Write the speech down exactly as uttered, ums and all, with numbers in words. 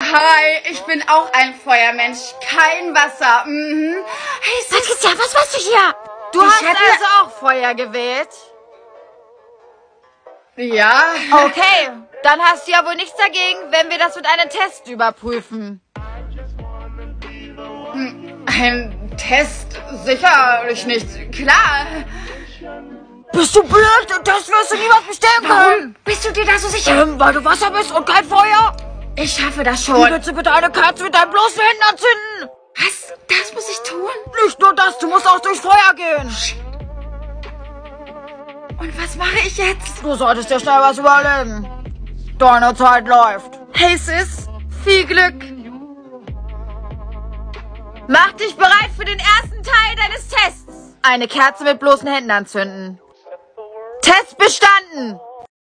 Hi, ich bin auch ein Feuermensch. Kein Wasser. Mhm. Hey, Sis. Patricia, was machst du hier? Du Ich hast hätte- also auch Feuer gewählt? Ja. Okay, dann hast du ja wohl nichts dagegen, wenn wir das mit einem Test überprüfen. Ein Test? Sicherlich nicht. Klar. Bist du blöd? Das wirst du niemals bestellen können. Warum bist du dir da so sicher? Ähm, weil du Wasser bist und kein Feuer. Ich schaffe das Wie schon. willst du bitte eine Kerze mit deinen bloßen Händen anzünden? Was? Das muss ich tun? Nicht nur das, du musst auch durch Feuer gehen. Und was mache ich jetzt? Du solltest dir schnell was überlegen. Deine Zeit läuft. Hey, Sis. Viel Glück. Mach dich bereit für den ersten Teil deines Tests. Eine Kerze mit bloßen Händen anzünden. Test bestanden.